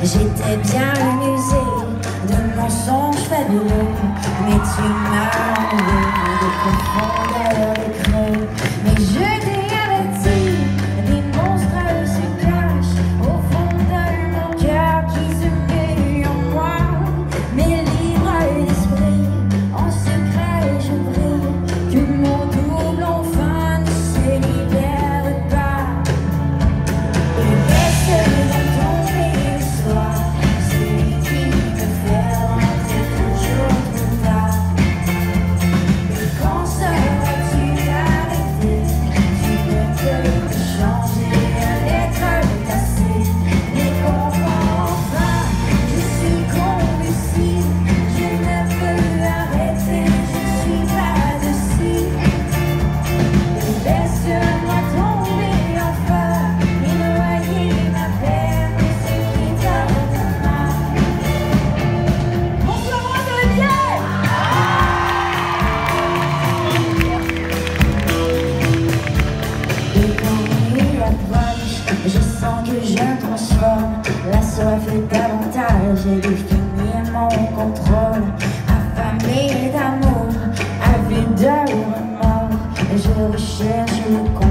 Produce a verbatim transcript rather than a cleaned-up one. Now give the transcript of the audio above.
J'étais bien amusée de mensonges fabuleux, mais tu m'as enlevé des profondeurs de creux. Mais je t'ai averti, des monstres se cachent au fond de mon cœur qui se met en moi. Mais libre d'esprit, en secret je brille, que mon double enfin ne se libère pas. Et laisse les tomber le soir, celui qui peut faire rentrer toujours trop tard. Et quand seras-tu arrêté? Tu ne peux que changer à l'être tassé. Mais comprends enfin, je suis combustible, je ne peux arrêter, je suis pas docile. Et laisse-moi tomber enfin, et noyer ma peine, ce qui t'arrête mal. Bonsoir, moi ça va bien. Et quand minuit approche, je sens que je me transforme. La soif est davantage, elle définit mon contrôle. Affamé d'amour, avide de remords, je recherche le